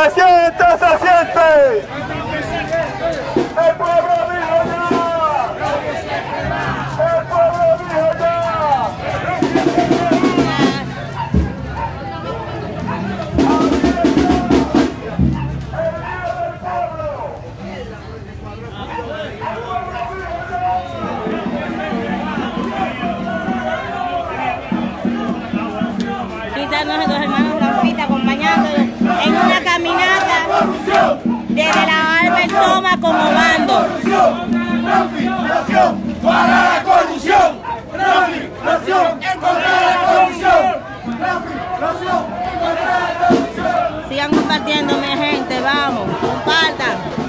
¡Se siente, se siente! ¡El pueblo dijo ya! ¡El pueblo dijo ya! Nuestros hermanos Raufita acompañándonos en una caminata desde la Alba el Toma como bando. ¡Nación para la corrupción! ¡Nación contra la corrupción! ¡Nación contra la corrupción! Sigan compartiendo, mi gente, vamos, compartan.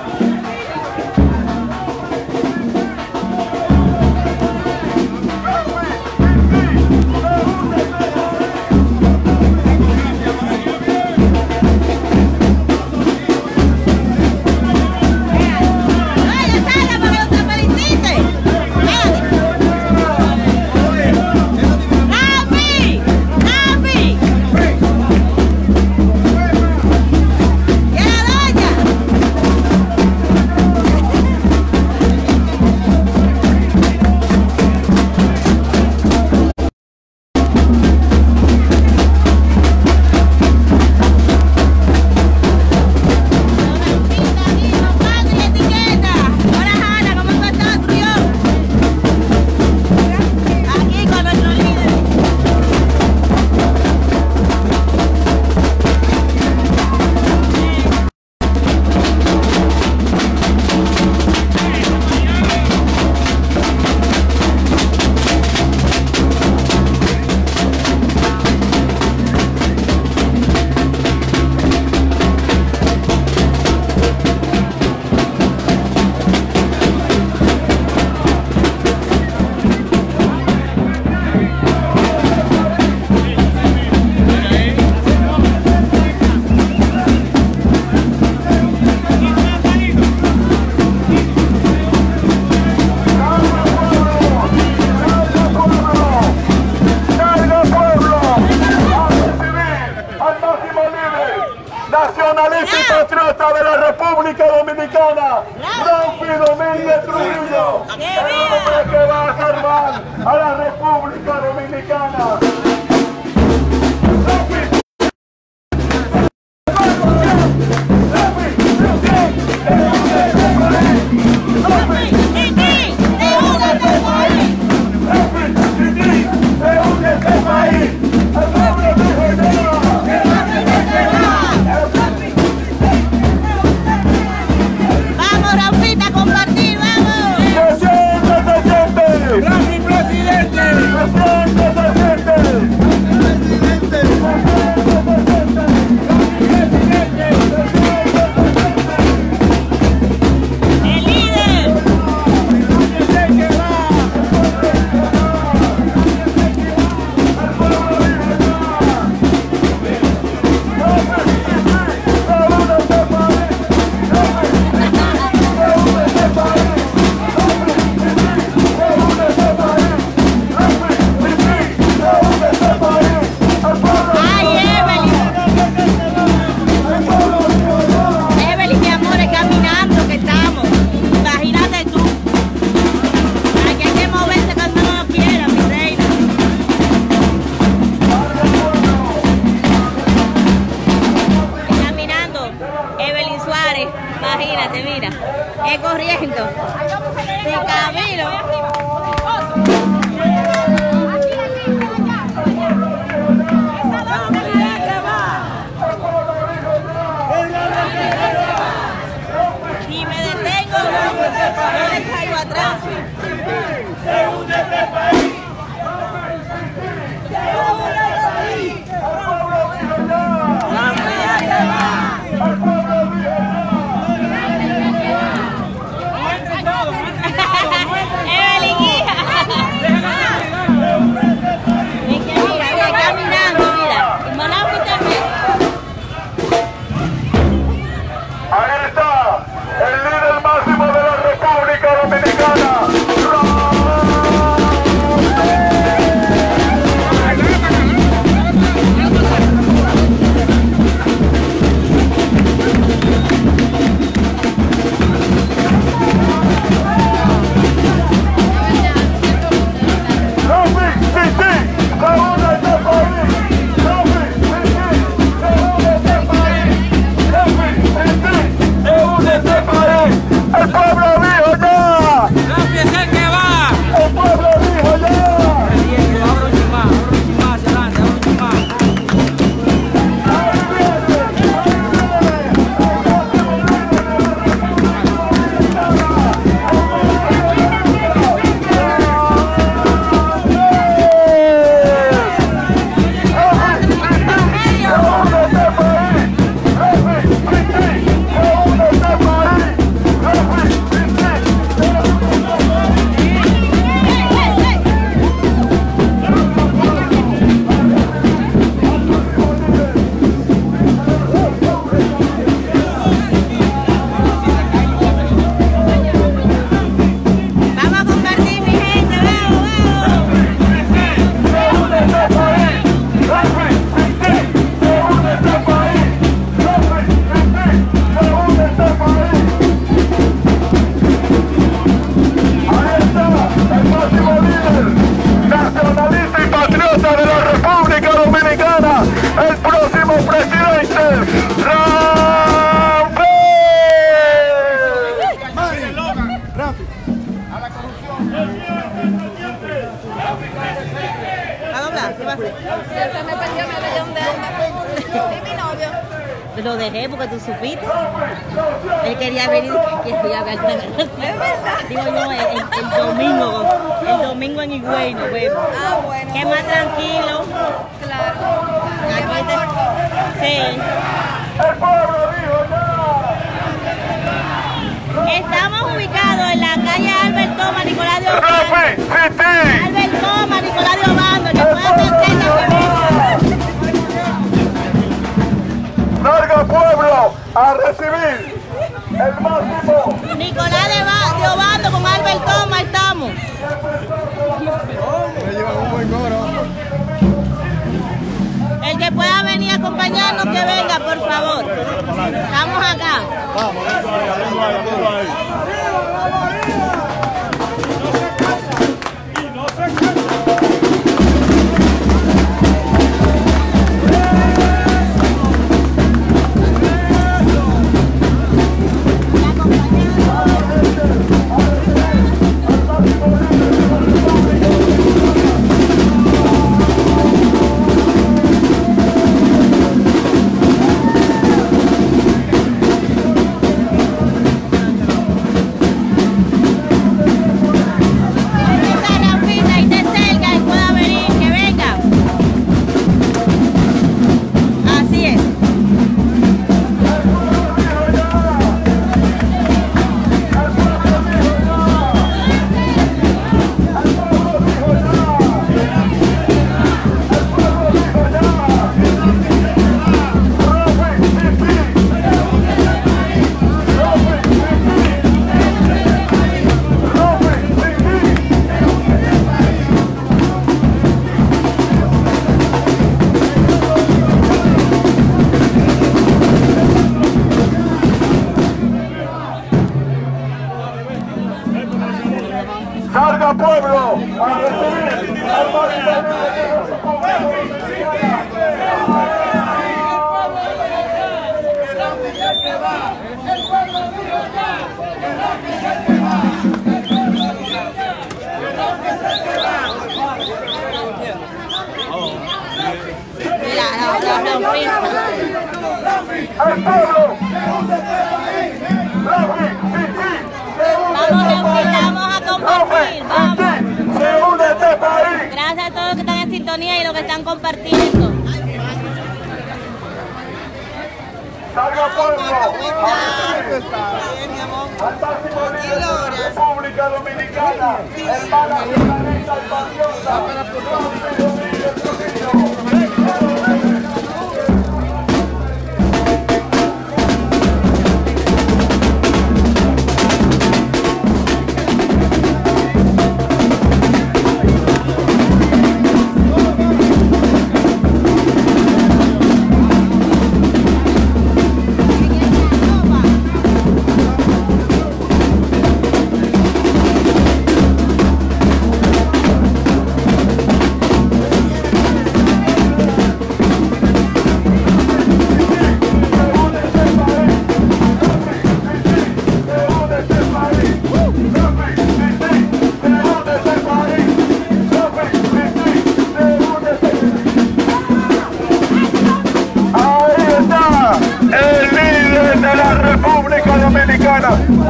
Nacionalista y patriota de la República Dominicana, Raufi Domínguez Trujillo, el hombre que va a salvar a la República Dominicana. Imagínate, mira, es corriendo. De camino. Si me detengo, no le caigo atrás. ¡Se hunde este país! Evelyn ¿Y mi novio? Lo dejé porque tú supiste. Él quería venir, quería ver. Es verdad. Digo yo, el domingo en Higüey nos vemos. Ah, bueno. Que es más tranquilo. Claro. Sí. El pueblo dijo ya. Estamos ubicados en la calle Albert Thomas, Nicolás de Obando. Rafi, Titi. Albert Thomas, Nicolás de Obando, que pueda hacer Salga pueblo a recibir el máximo. Nicolás de Obando con Albert Thomas estamos. Me llevan un buen coro. El que pueda venir a acompañarnos, que venga, por favor. Estamos acá. Vamos, ahí. Salga pueblo a recibir al máximo. ¡El pueblo! Vamos a compartir, vamos. ¡Se une este país! Gracias a todos los que están en sintonía y los que están compartiendo. ¡Salga pueblo! Al máximo líder de la República Dominicana, el más nacionalista y patriota, Dominicana.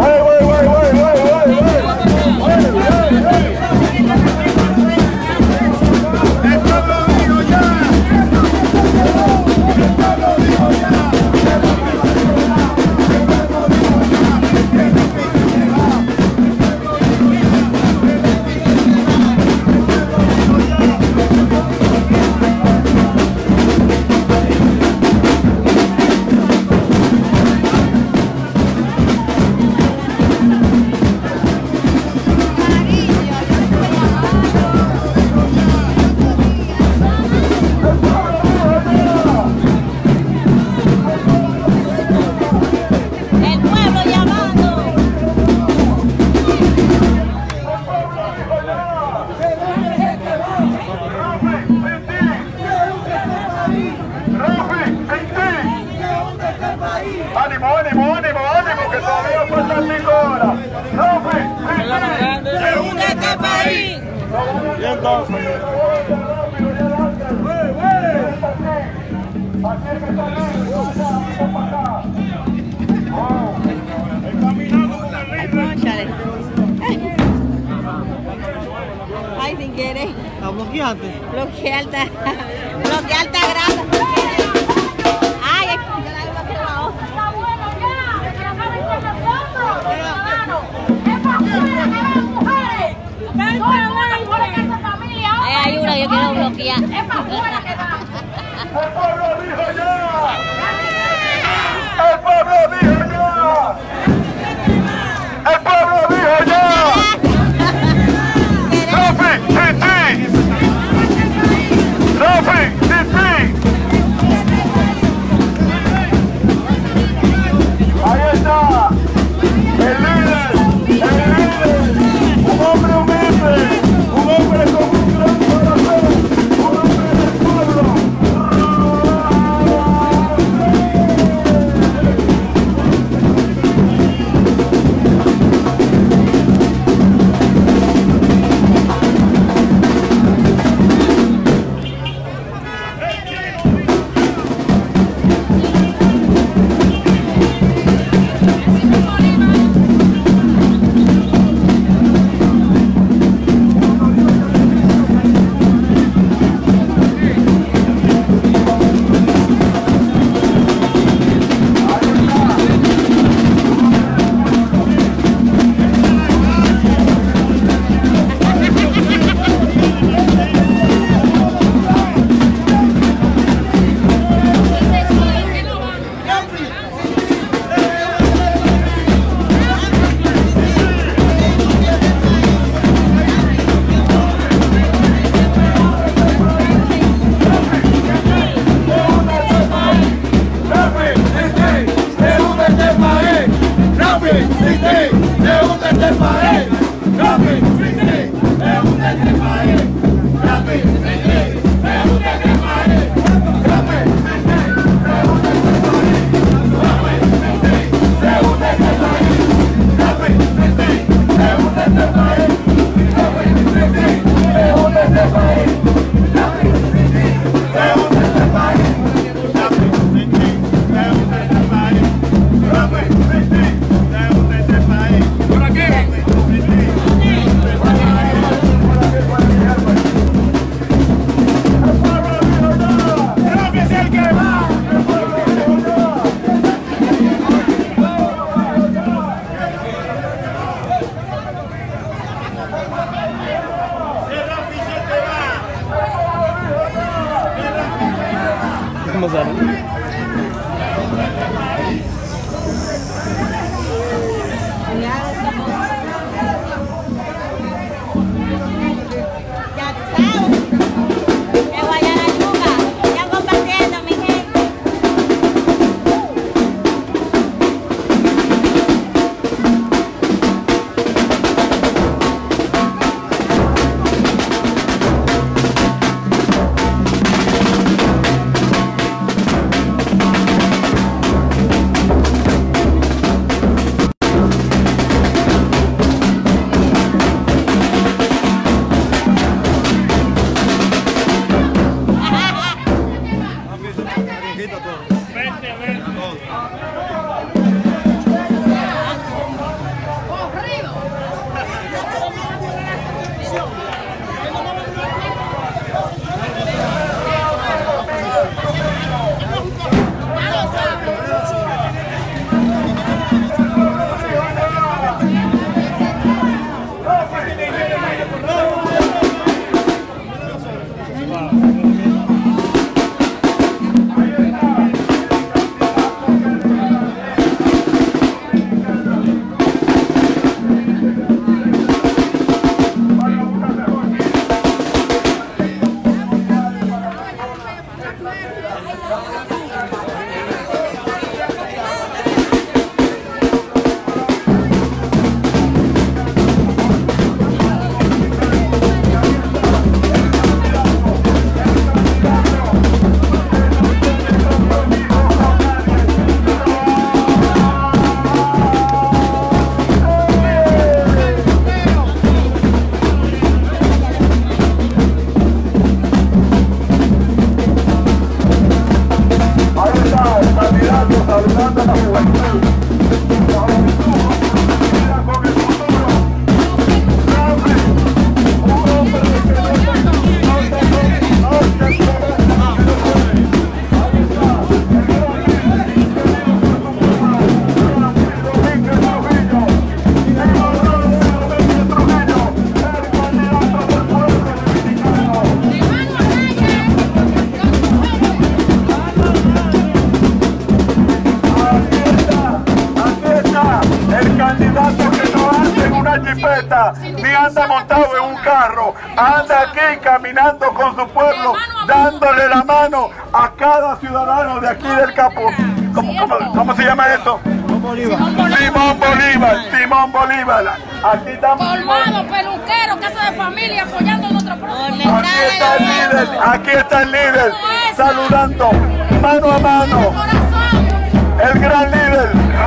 Ánimo, que todavía faltan 5 horas. ¡Se une este país! Y entonces. Cónchale. Ay, sin querer. ¿La bloqueaste? Bloquearte grasa. Ay, yo la he bloqueado. Está bueno ya, que acaben con nosotros, ciudadanos. Es para afuera, que vean mujeres. No es por esa familia. Ay, hay una que yo quiero bloquear. Es para afuera que van. ¡El pueblo dijo ya! ¡El pueblo dijo ya! ¡El pueblo dijo ya! ¡Rafi, Titi! ¡Rafi, Titi! Ahí está, el líder, un hombre humilde, un hombre con un gran corazón, un hombre del pueblo. Vamos a ver. Ya tú sabes. Que Guayana Yuca. Ya compartiendo, mi gente. candidato que no anda en una jipeta ni anda montado en un carro, anda aquí caminando con su pueblo, dándole la mano a cada ciudadano de aquí del Capo. ¿Cómo se llama esto? Simón Bolívar. Aquí estamos. Colmado, peluquero, casa de familia, apoyando a nuestro próximo. Aquí está el líder, saludando mano a mano. El gran líder,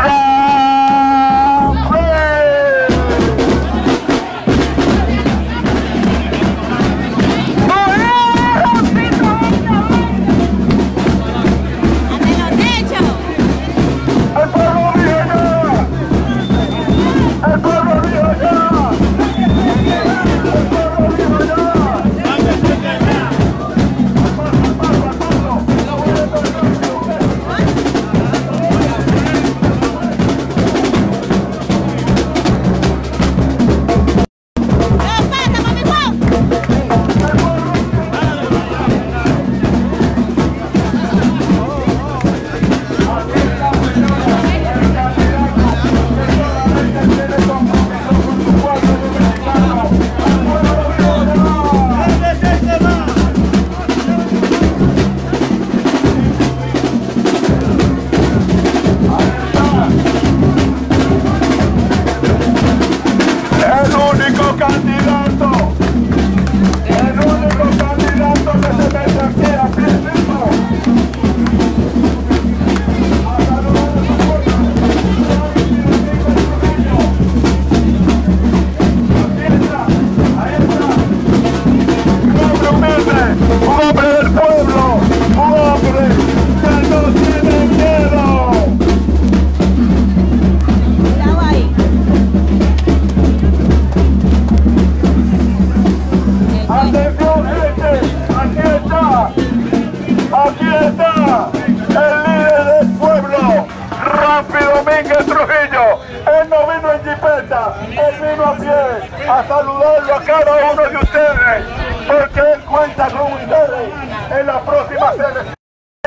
a saludarlo a cada uno de ustedes, porque él cuenta con ustedes en la próxima selección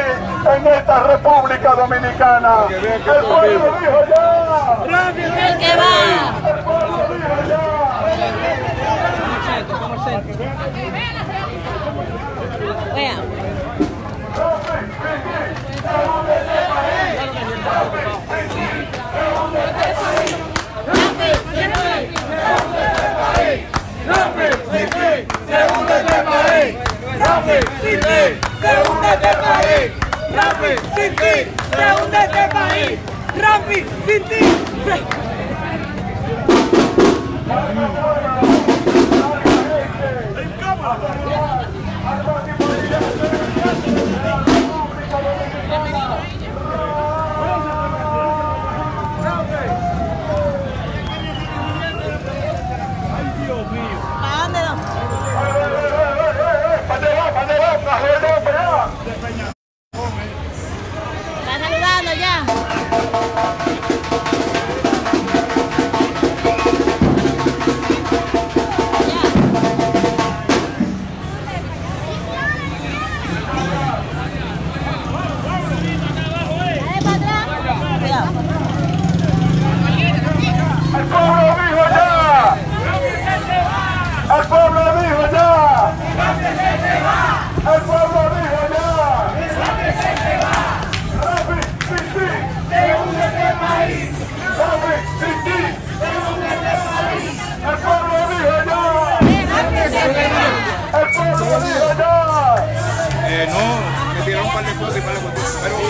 en esta República Dominicana. El pueblo dijo ya. El que va. El pueblo dijo ya. Vea. Rafi, sin ti. Está saludando ya. No, me tiraron un par de cosas y par de cosas, pero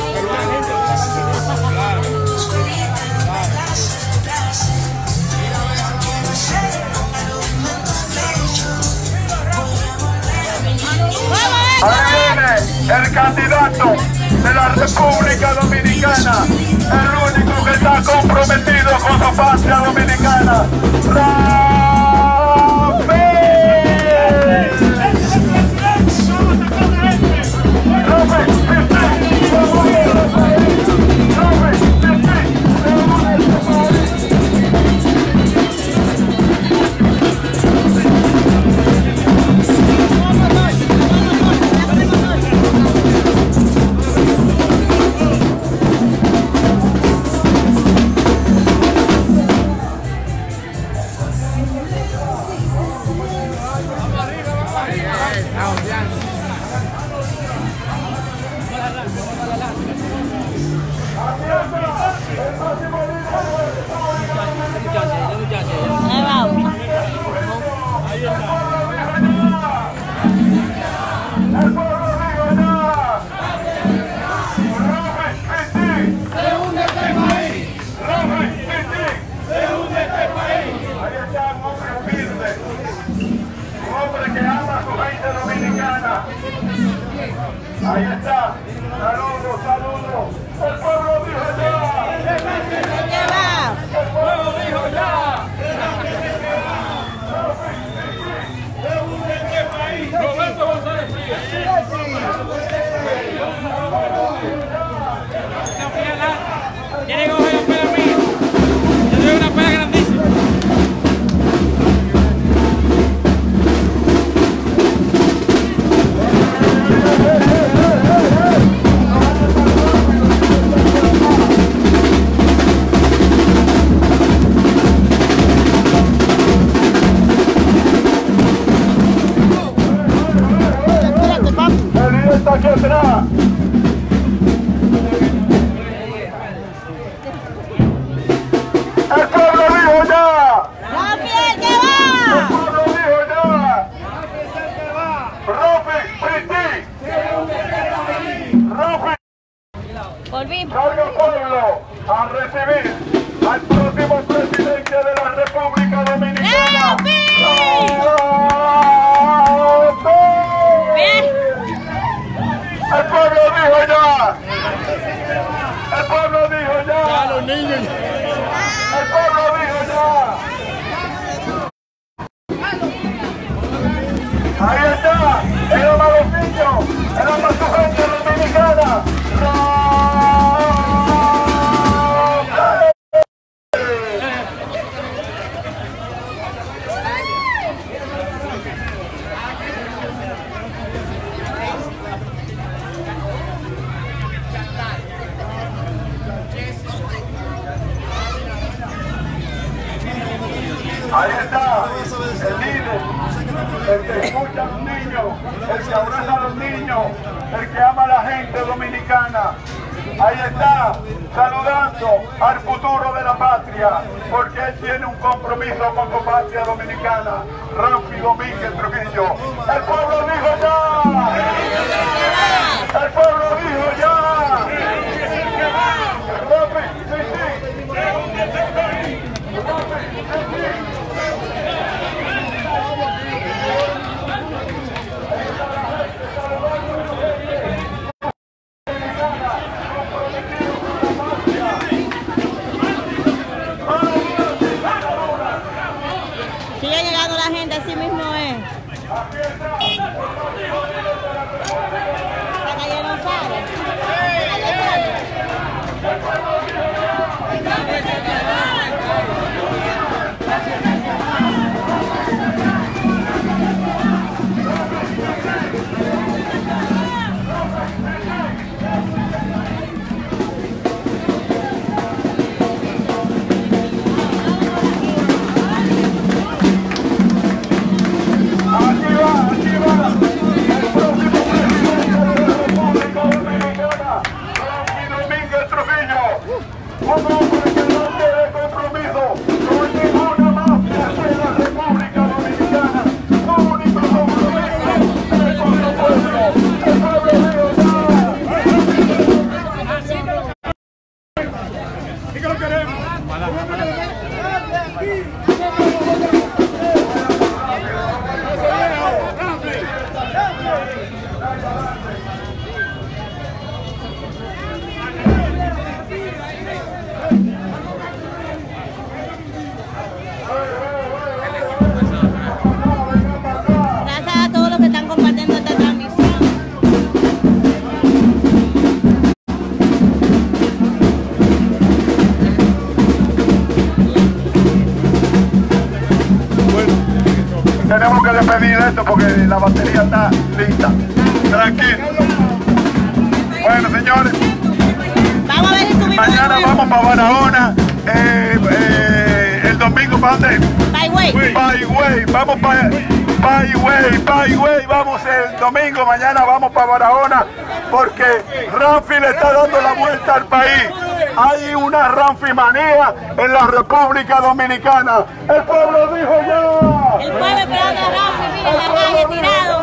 Ahí viene el candidato de la República Dominicana, el único que está comprometido con su patria dominicana. pueblo a recibir al próximo presidente de la República Dominicana. El pueblo dijo ya. El pueblo dijo ya. El pueblo dijo ya. Ahí está. Era para los niños. Era para su gente dominicana. Ahí está el líder, el que escucha a los niños, el que abraza a los niños, el que ama a la gente dominicana. Ahí está, saludando al futuro de la patria, porque él tiene un compromiso con su patria dominicana. Ramfi Domínguez Trujillo. El pueblo dijo ya. El pueblo dijo ya. Ramfi, sigue llegando la gente, así mismo es. La calle no sale. Tenemos que despedir esto porque la batería está lista. Tranquilo. Bueno, señores. Vamos a ver si subimos. Mañana vamos para Barahona. El domingo, ¿para dónde? Paigüey. Paigüey. Vamos para Paigüey. Vamos el domingo. Mañana vamos para Barahona porque Ramfi le está dando la vuelta al país. Hay una ranfimanía en la República Dominicana. El pueblo dijo ya. El pueblo esperando a Ramfi, mira en la calle tirado.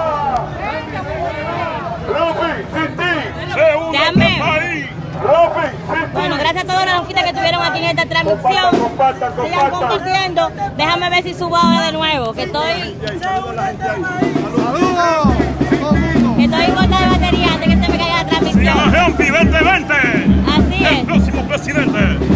Ramfi, sin ti. Llame. Ramfi, sin ti. Bueno, gracias a todos los ranfitas que estuvieron aquí en esta transmisión. Compartan. Sigan compartiendo. Déjame ver si subo ahora de nuevo, que estoy corta de batería antes que se me caiga la transmisión. Ramfi 2020. Así es. El próximo presidente.